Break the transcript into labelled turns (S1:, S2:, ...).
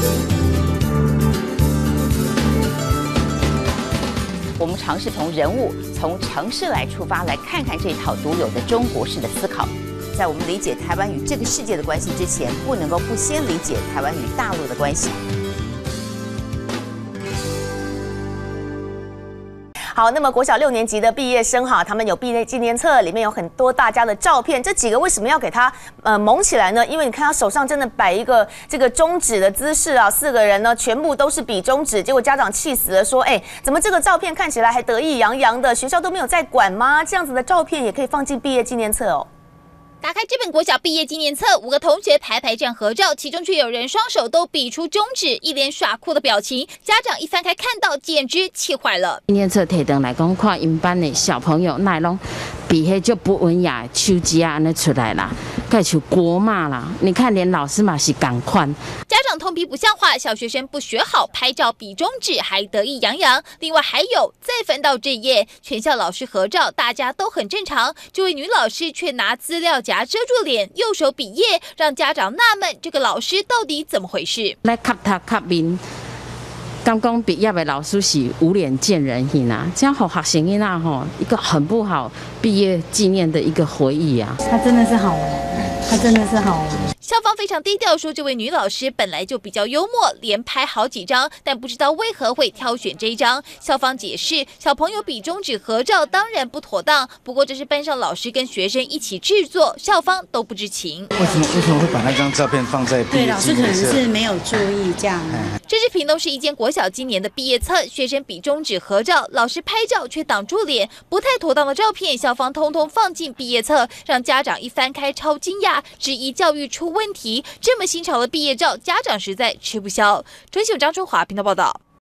S1: 我们尝试从人物、从城市来出发，来看看这一套独有的中国式的思考。在我们理解台湾与这个世界的关系之前，不能够不先理解台湾与大陆的关系。好，那么国小6年级的毕业生哈，他们有毕业纪念册，里面有很多大家的照片。这几个为什么要给他蒙起来呢？因为你看他手上真的摆一个这个中指的姿势啊，4个人呢全部都是比中指，结果家长气死了，说：“哎，怎么这个照片看起来还得意洋洋的？学校都没有在管吗？这样子的照片也可以放进毕业纪念册哦。”
S2: 打开这本国小毕业纪念册，5个同学排排站合照，其中却有人双手都比出中指，一脸耍酷的表情。家长一翻开看到，简直气坏了。
S3: 纪念册摕回来讲，看因班的小朋友那拢比迄就不文雅的手机啊，安尼出来啦，该像国骂啦。你看，连老师嘛是同款。
S2: 家长痛批不像话，小学生不学好，拍照比中指还得意洋洋。另外还有，再翻到这页，全校老师合照，大家都很正常，这位女老师却拿资料夹遮住脸，右手比耶，让家长纳闷，这个老师到底怎么回事？
S3: 来磕头磕面。刚刚毕业的老师是无脸见人形啊，这样好学生囡仔吼，一个很不好毕业纪念的一个回忆啊。
S4: 他真的是好玩，他真的是好玩。
S2: 校方非常低调，说这位女老师本来就比较幽默，连拍好几张，但不知道为何会挑选这一张。校方解释，小朋友比中指合照当然不妥当，不过这是班上老师跟学生一起制作，校方都不知情。
S5: 为什么会把那张照片放在毕业纪念册？对，老师可能
S4: 是没有注意这样。
S2: 这是屏东市一间国小今年的毕业册，学生比中指合照，老师拍照却挡住脸，不太妥当的照片，校方通通放进毕业册，让家长一翻开超惊讶，质疑教育出问题。这么新潮的毕业照，家长实在吃不消。专秀张春华频道报道。